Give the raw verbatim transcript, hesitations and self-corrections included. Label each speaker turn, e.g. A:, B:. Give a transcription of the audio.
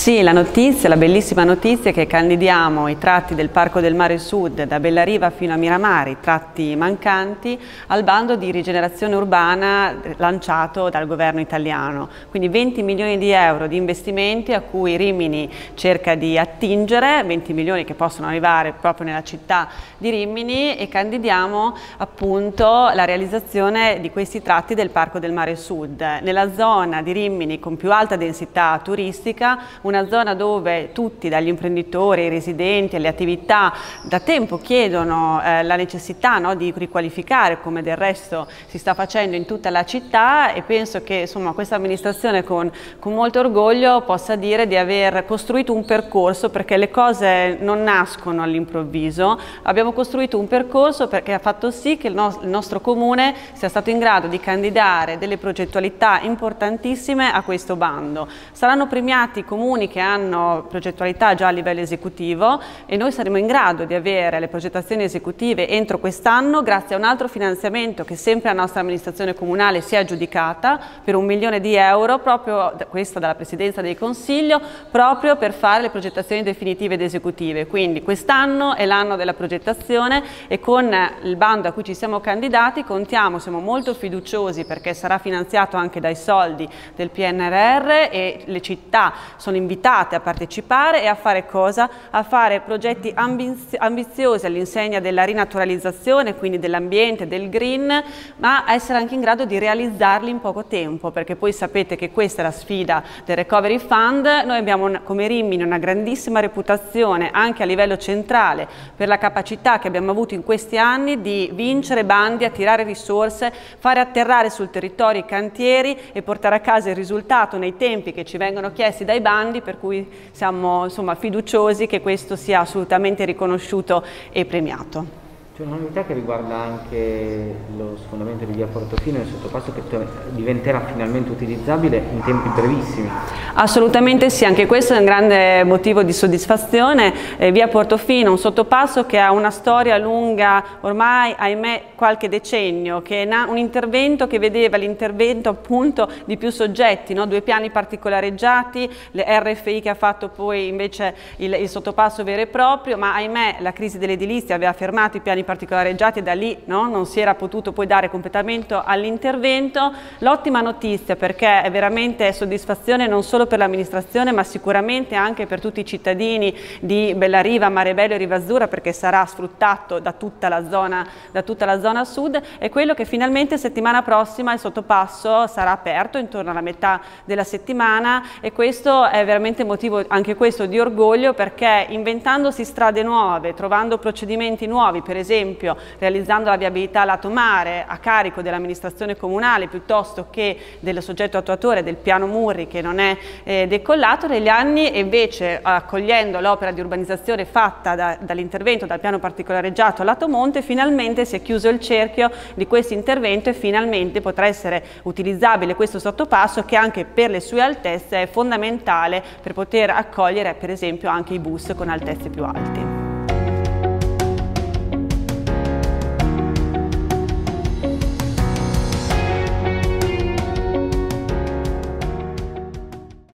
A: Sì, la notizia, la bellissima notizia è che candidiamo i tratti del Parco del Mare Sud da Bellariva fino a Miramare, i tratti mancanti, al bando di rigenerazione urbana lanciato dal governo italiano. Quindi venti milioni di euro di investimenti a cui Rimini cerca di attingere, venti milioni che possono arrivare proprio nella città di Rimini, e candidiamo appunto la realizzazione di questi tratti del Parco del Mare Sud. Nella zona di Rimini con più alta densità turistica, una zona dove tutti, dagli imprenditori ai residenti alle attività, da tempo chiedono eh, la necessità, no, di riqualificare, come del resto si sta facendo in tutta la città, e penso che insomma questa amministrazione con, con molto orgoglio possa dire di aver costruito un percorso, perché le cose non nascono all'improvviso. Abbiamo costruito un percorso perché ha fatto sì che il, no il nostro comune sia stato in grado di candidare delle progettualità importantissime a questo bando. Saranno premiati i comuni che hanno progettualità già a livello esecutivo, e noi saremo in grado di avere le progettazioni esecutive entro quest'anno grazie a un altro finanziamento che sempre la nostra amministrazione comunale si è aggiudicata per un milione di euro, proprio questo dalla Presidenza del Consiglio, proprio per fare le progettazioni definitive ed esecutive. Quindi quest'anno è l'anno della progettazione, e con il bando a cui ci siamo candidati contiamo, siamo molto fiduciosi perché sarà finanziato anche dai soldi del P N R R, e le città sono invitate a partecipare e a fare cosa? A fare progetti ambiz ambiziosi all'insegna della rinaturalizzazione, quindi dell'ambiente, del green, ma a essere anche in grado di realizzarli in poco tempo, perché poi sapete che questa è la sfida del Recovery Fund. Noi abbiamo una, come Rimini una grandissima reputazione anche a livello centrale per la capacità che abbiamo avuto in questi anni di vincere bandi, attirare risorse, fare atterrare sul territorio i cantieri e portare a casa il risultato nei tempi che ci vengono chiesti dai bandi, per cui siamo insomma fiduciosi che questo sia assolutamente riconosciuto e premiato.
B: C'è una novità che riguarda anche lo sfondamento di via Portofino e il sottopasso, che diventerà finalmente utilizzabile in tempi brevissimi.
A: Assolutamente sì, anche questo è un grande motivo di soddisfazione. Eh, via Portofino, un sottopasso che ha una storia lunga, ormai ahimè qualche decennio, che è un intervento che vedeva l'intervento appunto di più soggetti, no? Due piani particolareggiati, le R F I che ha fatto poi invece il, il sottopasso vero e proprio, ma ahimè la crisi dell'edilizia aveva fermato i piani particolareggiati e da lì no, non si era potuto poi dare completamento all'intervento. L'ottima notizia, perché è veramente soddisfazione non solo per l'amministrazione ma sicuramente anche per tutti i cittadini di Bellariva, Marebello e Rivazzura, perché sarà sfruttato da tutta la zona, da tutta la zona sud, è quello che finalmente settimana prossima il sottopasso sarà aperto intorno alla metà della settimana, e questo è veramente motivo anche questo di orgoglio, perché inventandosi strade nuove, trovando procedimenti nuovi, per esempio esempio realizzando la viabilità lato mare a carico dell'amministrazione comunale piuttosto che del soggetto attuatore del piano Murri, che non è eh, decollato negli anni, e invece accogliendo l'opera di urbanizzazione fatta da, dall'intervento dal piano particolareggiato lato monte, finalmente si è chiuso il cerchio di questo intervento e finalmente potrà essere utilizzabile questo sottopasso, che anche per le sue altezze è fondamentale per poter accogliere per esempio anche i bus con altezze più alte.